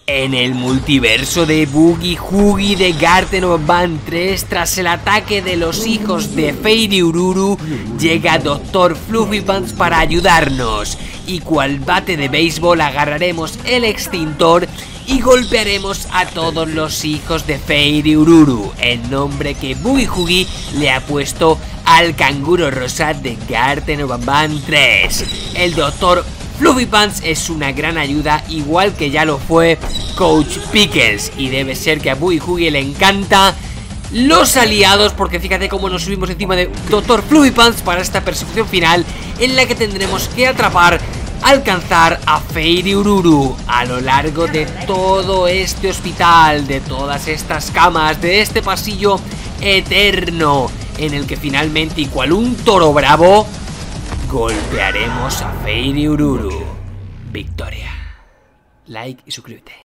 En el multiverso de Boogie Woogie de Garten of Band 3, tras el ataque de los hijos de Fairy Ururu, llega Dr. Fluffy Pants para ayudarnos. Y cual bate de béisbol agarraremos el extintor y golpearemos a todos los hijos de Fairy Ururu, el nombre que Boogie Woogie le ha puesto al canguro rosa de Garten of Band 3. El Dr. Fluffy Pants es una gran ayuda, igual que ya lo fue Coach Pickles, y debe ser que a Boogie Woogie le encanta los aliados, porque fíjate cómo nos subimos encima de Dr. Fluffy Pants para esta persecución final en la que tendremos que atrapar, alcanzar a Fairy Ururu a lo largo de todo este hospital, de todas estas camas, de este pasillo eterno en el que finalmente, y cual un toro bravo, golpearemos a Fairy Ururu. Victoria. Like y suscríbete.